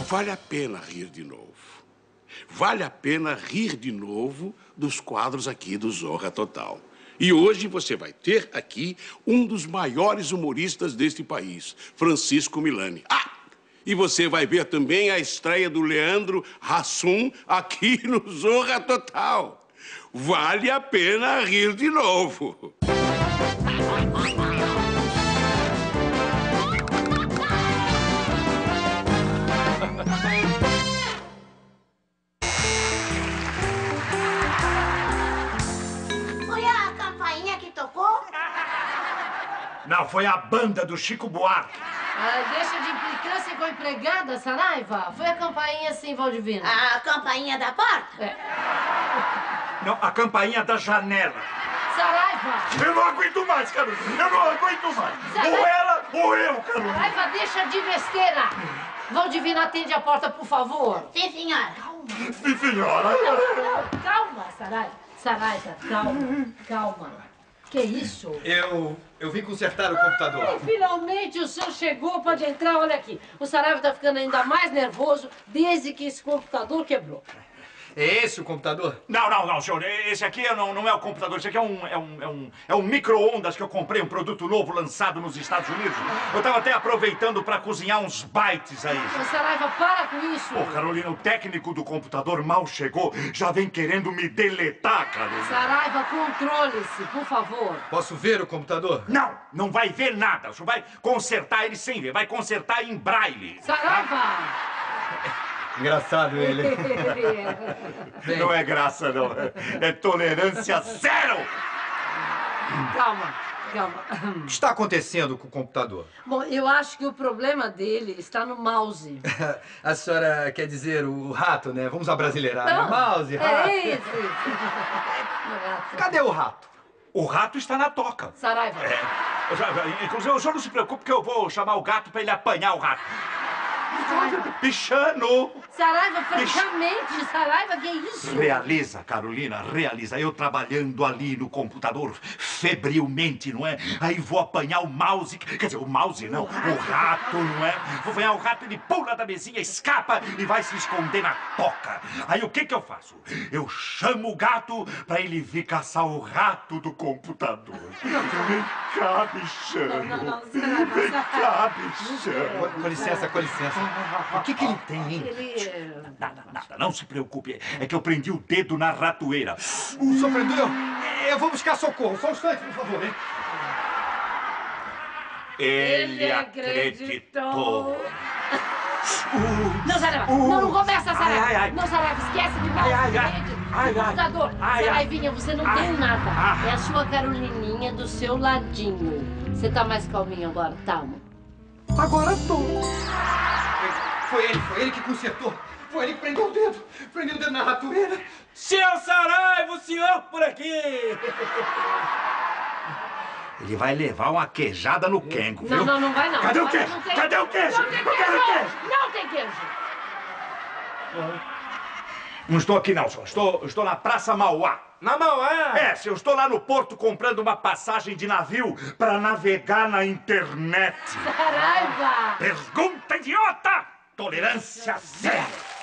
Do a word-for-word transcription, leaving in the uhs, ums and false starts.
vale a pena rir de novo. Vale a pena rir de novo dos quadros aqui do Zorra Total. E hoje você vai ter aqui um dos maiores humoristas deste país, Francisco Milani. Ah! E você vai ver também a estreia do Leandro Hassum aqui no Zorra Total. Vale a pena rir de novo. Não, foi a banda do Chico Buarque. Ah, deixa de implicância com a empregada, Saraiva. Foi a campainha sim, Valdivino. A campainha da porta? É. Não, a campainha da janela. Saraiva! Eu não aguento mais, Carolina. Eu não aguento mais. Saraiva. Ou ela ou eu, Carolina. Saraiva, deixa de besteira. Valdivino, atende a porta, por favor. Sim, senhora. Calma. Sim, senhora. Calma, Saraiva. Saraiva, calma. Calma. Que isso? Eu... eu vim consertar o computador. E finalmente o senhor chegou, pode entrar, olha aqui. O Saraiva tá ficando ainda mais nervoso desde que esse computador quebrou. É esse o computador? Não, não, não, senhor. Esse aqui não, não é o computador. Esse aqui é um, é um, é um, é um micro-ondas que eu comprei, um produto novo lançado nos Estados Unidos. Eu tava até aproveitando para cozinhar uns bytes aí. Ô, Saraiva, para com isso. Pô, Carolina, o técnico do computador mal chegou, já vem querendo me deletar, Carolina. Saraiva, controle-se, por favor. Posso ver o computador? Não, não vai ver nada. O senhor vai consertar ele sem ver. Vai consertar em braille. Saraiva! Engraçado ele. Não é graça, não. É tolerância zero. Calma, calma. O que está acontecendo com o computador? Bom, eu acho que o problema dele está no mouse. A senhora quer dizer o rato, né? Vamos abrasileirar. Não, Né? Mouse, rato. É isso, isso. Cadê o rato? O rato está na toca. Saraiva. É. Inclusive, o senhor não se preocupe que eu vou chamar o gato para ele apanhar o rato. Pichano! Saraiva, francamente, Saraiva, que isso? Realiza, Carolina, realiza. Eu trabalhando ali no computador, febrilmente, não é? Aí vou apanhar o mouse, quer dizer, o mouse não, o rato, não é? Vou apanhar o rato, ele pula da mesinha, escapa e vai se esconder na toca. Aí o que que eu faço? Eu chamo o gato pra ele vir caçar o rato do computador. Vem cá, bichano. Não, não, não, Saraiva, Vem cá, Saraiva. bichano. Com licença, com licença. O que que ele tem, hein? Ele... Nada, nada, não se preocupe. É que eu prendi o dedo na ratoeira. O senhor prendeu? Eu vou buscar socorro. Só um instante, por favor, hein? Ele, Ele acreditou. acreditou. Não, Saraiva, Uh, não, não começa, Saraiva. ai, ai. Não, Saraiva, esquece de mouse, Ai, ai, ai. rede, Ai, ai. computador. Ai, ai. Saraivinha, você não Ai. tem nada. Ah. É a sua Carolininha do seu ladinho. Você tá mais calminho agora, tá, amor? Agora tô. Foi ele, foi ele que consertou. Foi ele que prendeu o dedo. Prendeu o dedo na ratoeira. Seu Saraiva, o senhor por aqui! Ele vai levar uma queijada no Kengo, viu? Não, não, não vai não. Cadê o Não, queijo? não tem- Cadê o queijo? Não tem Eu quero queijo! queijo! Não tem queijo! Não estou aqui não, senhor. Estou, estou na Praça Mauá. Na Mauá! É, se eu estou lá no porto comprando uma passagem de navio para navegar na internet. Saraiva! Pergunta idiota! Tolerância zero!